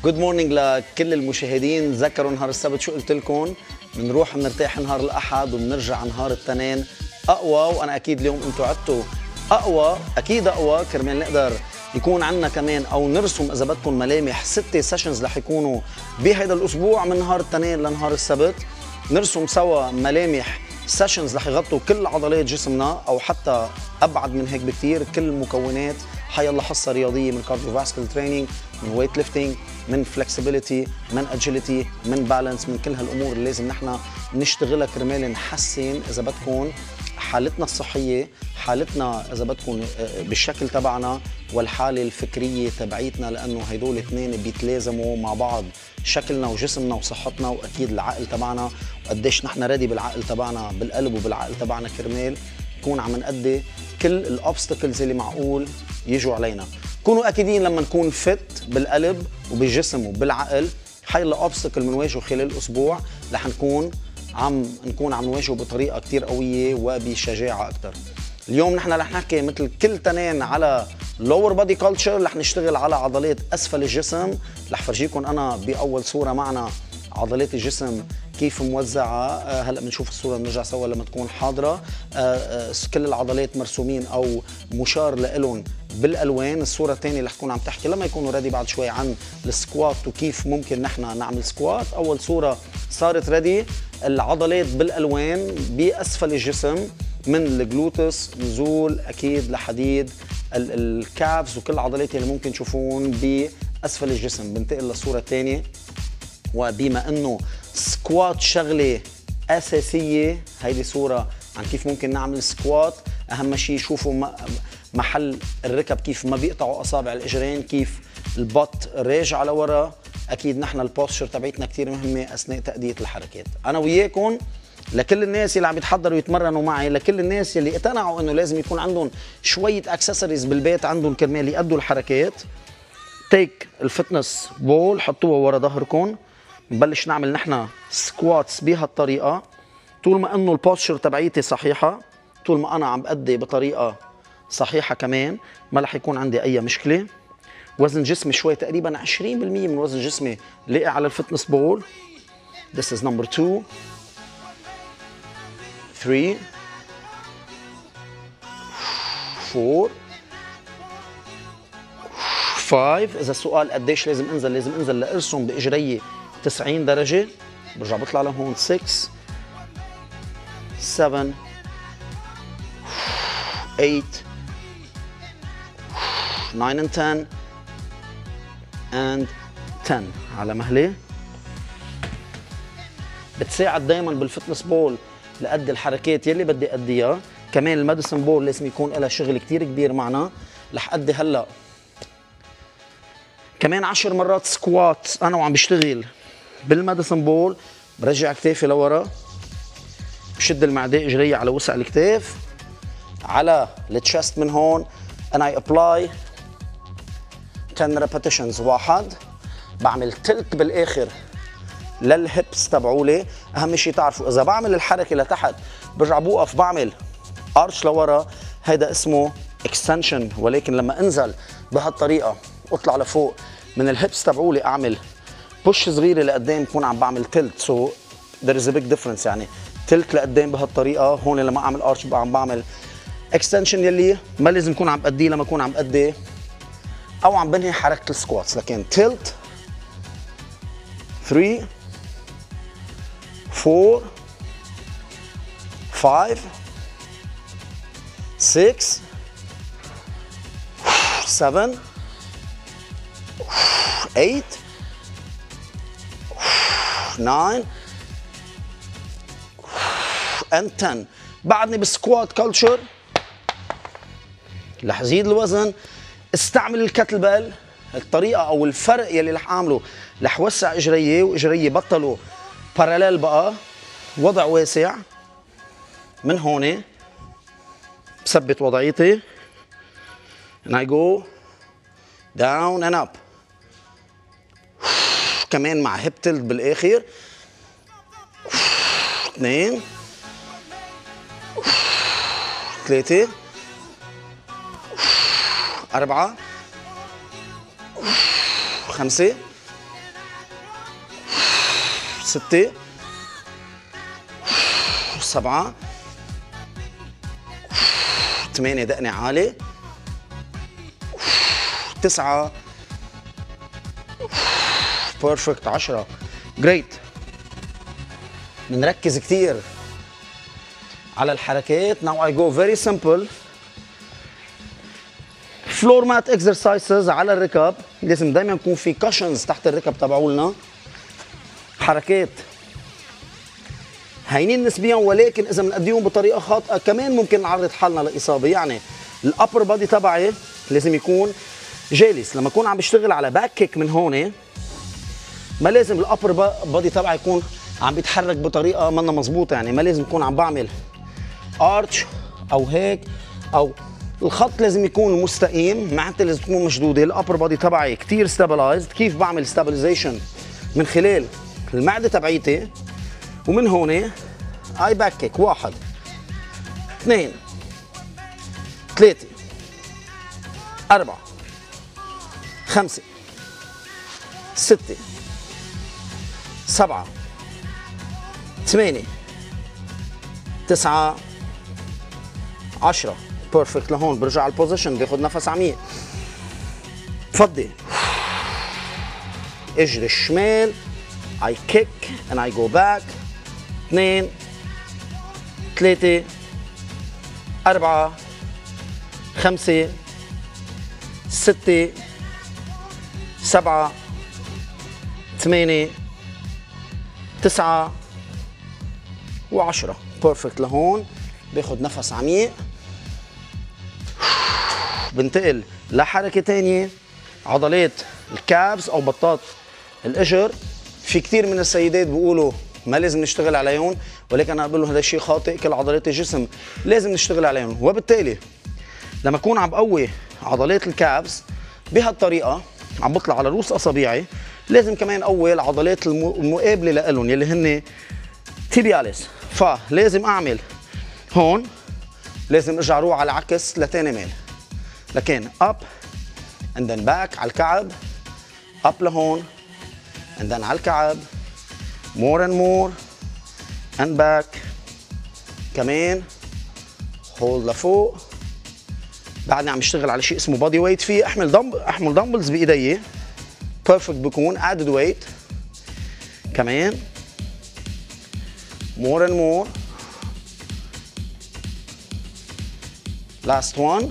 جود مورنينج لكل المشاهدين. تذكروا نهار السبت شو قلت لكم؟ بنروح بنرتاح نهار الاحد وبنرجع نهار الاثنين اقوى، وانا اكيد اليوم انتم عدتوا اقوى، اكيد اقوى، كرمال نقدر يكون عندنا كمان او نرسم اذا بدكم ملامح 6 سيشنز رح يكونوا بهيدا الاسبوع من نهار الاثنين لنهار السبت. نرسم سوا ملامح سيشنز رح يغطوا كل عضلات جسمنا او حتى ابعد من هيك بكثير، كل المكونات، حيلا حصه رياضيه من كارديوفاسكولار تريننج، من ويت ليفتنج، من فلكسبيليتي، من اجيليتي، من بالانس، من كل هالامور اللي لازم نحن نشتغلها كرمال نحسن اذا بدكم حالتنا الصحيه، حالتنا اذا بدكم بالشكل تبعنا والحاله الفكريه تبعيتنا، لانه هدول اثنين بيتلازموا مع بعض، شكلنا وجسمنا وصحتنا، واكيد العقل تبعنا، وقديش نحن ريدي بالعقل تبعنا، بالقلب وبالعقل تبعنا، كرمال نكون عم نأدي كل الاوبستكلز اللي معقول يجوا علينا. كونوا اكيدين لما نكون فت بالقلب وبالجسم وبالعقل، حيلا اوبستكل بنواجهه خلال الاسبوع رح نكون عم نواجهه بطريقه كثير قويه وبشجاعه اكثر. اليوم نحن رح نحكي مثل كل تنين على لور بادي كلتشر، رح نشتغل على عضلات اسفل الجسم، رح فرجيكم انا باول صوره معنا عضلات الجسم كيف موزعه. هلا بنشوف الصوره بنرجع سوا لما تكون حاضره. كل العضلات مرسومين او مشار لهم بالالوان. الصوره الثانيه رح تكون عم تحكي لما يكونوا ريدي بعد شوي عن السكوات وكيف ممكن نحن نعمل سكوات. اول صوره صارت ريدي، العضلات بالالوان باسفل الجسم، من الجلوتس نزول اكيد لحديد الكابس وكل العضلات اللي ممكن تشوفون باسفل الجسم. بنتقل للصوره الثانيه، وبما انه سكوات شغله اساسيه، هيدي صوره عن كيف ممكن نعمل سكوات. اهم شيء شوفوا محل الركب كيف ما بيقطعوا اصابع الاجرين، كيف البط راجع لورا. اكيد نحن البوستشر تبعتنا كثير مهمه اثناء تاديه الحركات. انا وياكم لكل الناس اللي عم يتحضروا يتمرنوا معي، لكل الناس اللي اقتنعوا انه لازم يكون عندهم شويه اكسسوارز بالبيت عندهم كرمال يأدوا الحركات. تيك الفتنس بول، حطوها ورا ظهركم، نبلش نعمل نحن سكواتس بهالطريقه. طول ما انه البوستشر تبعيتي صحيحه، طول ما انا عم بأدي بطريقه صحيحه كمان، ما رح يكون عندي اي مشكله. وزن جسمي شوي، تقريبا 20% من وزن جسمي لاقي على الفتنس بول. This is number 2 3 4 5. اذا السؤال قديش لازم انزل، لازم انزل لارسم باجري 90 درجه. برجع بطلع لهون 6 7 8 9 and 10 and 10 على مهلي. بتساعد دائما بالفتنس بول لأدي الحركات يلي بدي أديها. كمان الميديسن بول لازم يكون لها شغل كتير كبير معنا. رح أدي هلا كمان 10 مرات سكوات أنا وعم بشتغل بالميديسن بول. برجع كتافي لورا، بشد المعدة إجرية على وسع الكتاف على التشست من هون، and I apply 10 repetitions. 1 بعمل تلت بالاخر للهيبس تبعولي. اهم شيء تعرفوا اذا بعمل الحركه لتحت برجع بوقف بعمل ارش لورا، هيدا اسمه اكستنشن. ولكن لما انزل بهالطريقه واطلع لفوق من الهيبس تبعولي اعمل بوش صغيره لقدام، بكون عم بعمل تلت. سو there is a big difference، يعني تلت لقدام بهالطريقه. هون لما اعمل ارش بقى عم بعمل اكستنشن يلي ما لازم اكون عم بأديه لما اكون عم بأدي او عم بنهي حركه السكواتس. لكن تلت 3 4 5 6 7 8 9 and 10. بعدني بالسكوات كلتشر. رح زيد الوزن، استعمل الكتل بيل. الطريقه او الفرق يلي رح اعمله، رح وسع اجريي واجريي بطلوا باراليل بقى، وضع واسع. من هون بثبت وضعيتي and I go down and up. كمان مع هيب تلت بالاخر. 2 3 4 5 6 7 8 دقنة عالي 9 بيرفكت 10 جريت. بنركز كثير على الحركات. Now I go very simple فلور مات اكسرسايزز على الركب. لازم دايما يكون في كاشنز تحت الركب تبعولنا. حركات هينين نسبيا، ولكن اذا بنأديهم بطريقه خاطئه كمان ممكن نعرض حالنا لاصابه. يعني الابر بادي تبعي لازم يكون جالس. لما اكون عم بشتغل على باك كيك من هون، ما لازم الابر بادي تبعي يكون عم بيتحرك بطريقه منا مضبوطه. يعني ما لازم يكون عم بعمل ارتش او هيك، او الخط لازم يكون مستقيم، معدتي لازم تكون مشدوده، الابر بادي تبعي كثير ستابلايزد. كيف بعمل ستابلايزيشن؟ من خلال المعده تبعيتي، ومن هون اي باك كيك 1 2 3 4 5 6 7 8 9 10 بيرفكت. لهون برجع على البوزيشن، باخذ نفس عميق. تفضي اجري الشمال، I kick and I go back. 2 3 4 5 6 7 8 9 و10 بيرفكت. لهون باخذ نفس عميق، بنتقل لحركة تانية، عضلات الكابس أو بطاط الإجر. في كثير من السيدات بيقولوا ما لازم نشتغل عليهم، ولكن أنا بقول لهم هذا الشيء خاطئ. كل عضلات الجسم لازم نشتغل عليهم، وبالتالي لما أكون عم بقوي عضلات الكابس بهالطريقة عم بطلع على رؤوس أصابعي، لازم كمان قوي العضلات المقابلة لهم يلي هن تيبياليس. فلازم أعمل هون، لازم ارجع روح على العكس لتاني ميل، لكن اب اند ذن باك على الكعب، اب لهون اند ذن على الكعب، مور اند مور اند باك، كمان هولد لفوق. بعدني عم اشتغل على شيء اسمه بودي ويت. فيه احمل دمبلز بايدي بيرفكت، بكون ادد ويت. كمان مور اند مور. last one.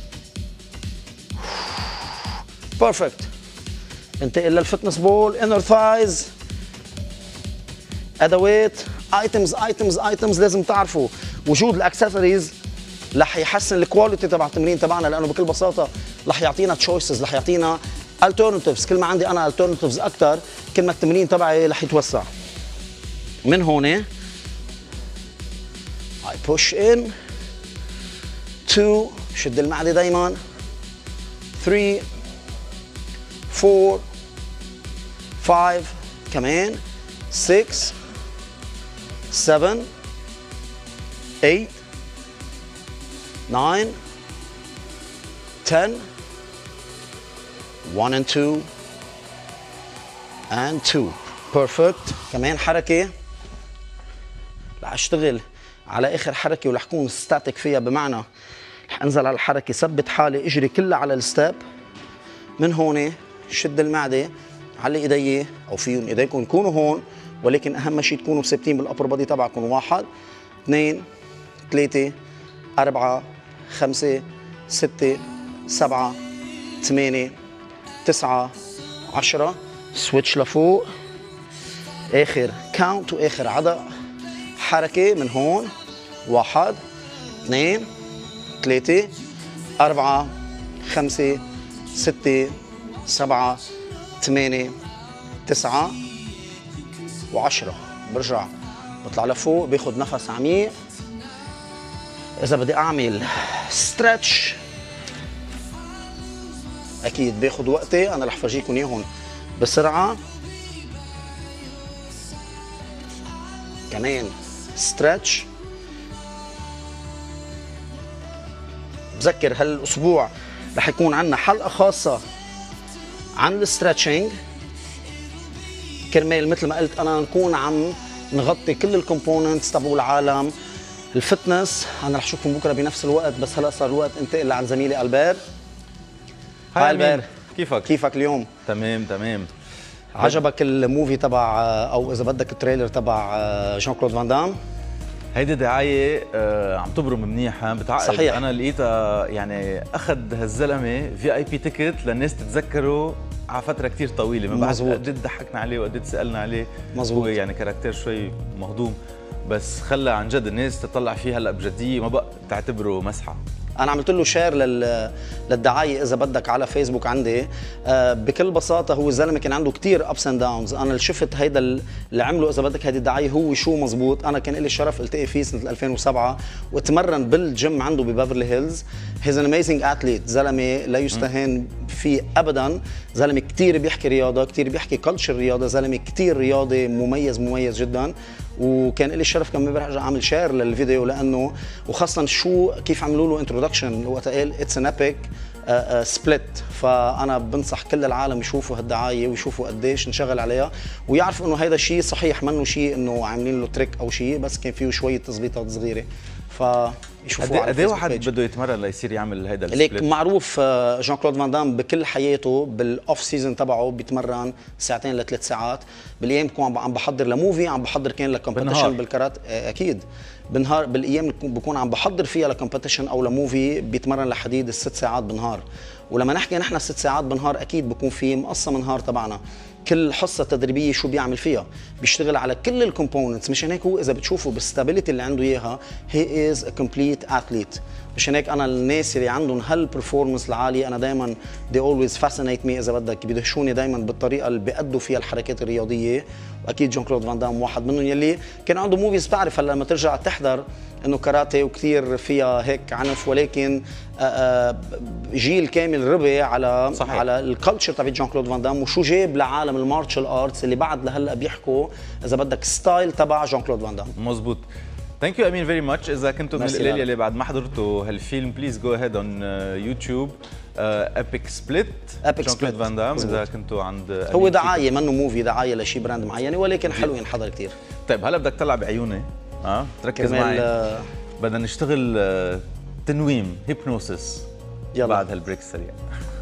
perfect. انتقل للفتنس بول. inner thighs. ادوات ايتمز لازم تعرفوا وجود الاكسسوارز رح يحسن الكواليتي تبع التمرين تبعنا، لانه بكل بساطه رح يعطينا تشويسز، رح يعطينا alternatives. كل ما عندي انا alternatives اكثر، كل ما التمرين تبعي رح يتوسع. من هون I push in. 2 شد المعده دايما. 3 4 5 كمان 6 7 8 9 10 1 and 2 and 2 بيرفكت. كمان حركه رح اشتغل على اخر حركه ورح كون ستاتيك فيها، بمعنى رح انزل على الحركه، ثبت حالي، اجري كلها على الستيب. من هون شد المعده، علي ايدي او فيهم ايديكم يكونوا هون، ولكن اهم شيء تكونوا ثابتين بالابر بادي تبعكم. 1 2 3 4 5 6 7 8 9 10 سويتش لفوق. اخر كاونت واخر عدد حركه من هون. 1 2 3 4 5 6 7 8 9 و10. برجع بطلع لفوق، باخذ نفس عميق. اذا بدي اعمل ستريتش اكيد باخذ وقتي، انا رح فرجيكم اياهم بسرعه. كمان ستريتش. بذكر هالاسبوع رح يكون عندنا حلقه خاصه عن الستريتشنج. كرمال مثل ما قلت انا نكون عم نغطي كل الكومبوننتس تبعوا العالم. الفتنس انا رح اشوفكم بكره بنفس الوقت، بس هلا صار الوقت انتقل لعند زميلي البير. هاي البير، كيفك اليوم؟ تمام. عجبك الموفي تبع او اذا بدك التريلر تبع جان كلود فان دام؟ هيدي دعايه عم تبرم منيحه بتعقد. صحيح. انا لقيتها يعني اخذ هالزلمه VIP تيكت للناس تتذكره على فتره كثير طويله. من بعد قد ضحكنا عليه وقد سالنا عليه. مزبوط. هو يعني كاركتير شوي مهضوم، بس خلى عن جد الناس تطلع فيه هلا بجديه، ما بقى تعتبره مسحه. انا عملت له شير للدعايه اذا بدك على فيسبوك عندي. بكل بساطه هو الزلمه كان عنده كثير ابس اند داونز. انا اللي شفت هيدا اللي عمله اذا بدك هيدي الدعايه هو شو مزبوط. انا كان لي الشرف التقي فيه سنه 2007 واتمرن بالجيم عنده ببيفرلي هيلز. هيز ان اميزنج اثليت، زلمه لا يستهان فيه ابدا. زلمه كثير بيحكي رياضه، كثير بيحكي كلتشر رياضه، زلمه كثير رياضي مميز جدا. وكان لي الشرف كمان امبارح ارجع اعمل شير للفيديو لانه وخاصه شو كيف عملوا له انتروداكشن وقت قال اتس ان ايبك سبليت. فانا بنصح كل العالم يشوفوا هالدعايه ويشوفوا قديش انشغل عليها ويعرفوا انه هذا الشيء صحيح، منه شيء انه عاملين له تريك او شيء، بس كان فيه شويه تظبيطات صغيره. فيشوفوا قد ايه واحد بده يتمرن ليصير يعمل هيدا السبليت؟ ليك معروف جان كلود فان دام بكل حياته بالاوف سيزون تبعه بيتمرن ساعتين ل3 ساعات. بالايام بكون عم بحضر لموفي، عم بحضر كان لكومبيتيشن بالكارات اكيد. بالنهار بالايام بكون عم بحضر فيها لكومبيتيشن او لموفي بيتمرن لحديد ال6 ساعات بالنهار. ولما نحكي نحن 6 ساعات بالنهار اكيد بكون في مقسم النهار تبعنا. كل حصه تدريبيه شو بيعمل فيها؟ بيشتغل على كل الكومبوننتس. مشان هيك هو اذا بتشوفوا بالستابيليتي اللي عنده اياها هي از ا كومبليت اثليت. مشان هيك انا الناس اللي عندهم هالبرفورمنس العاليه انا دائما they always fascinate me اذا بدك، بيدهشوني دائما بالطريقه اللي بيأدوا فيها الحركات الرياضيه. واكيد جان كلود فان دام واحد منهم يلي كان عنده موفيز. بتعرف هلا لما ترجع تحضر انه كاراتيه وكثير فيها هيك عنف، ولكن جيل كامل ربي على صحيح. على الكالتشر تبع جان كلود فان دام وشو جاب لعالم المارشال ارتس اللي بعد لهلا بيحكوا اذا بدك ستايل تبع جان كلود فان دام. مزبوط. ثانك يو امين فيري ماتش. اذا كنتوا من القليل اللي بعد ما حضرتوا هالفيلم بليز جو اهيد اون يوتيوب ابيك سبليت جان كلود فان دام. اذا كنتوا عند هو دعايه منه موفي، دعايه لشي براند معينه، ولكن حلو ينحضر كثير. طيب هلا بدك تطلع بعيوني تركز معي. بدنا نشتغل تنويم هيبنوسيس بعد هالبريك السريع.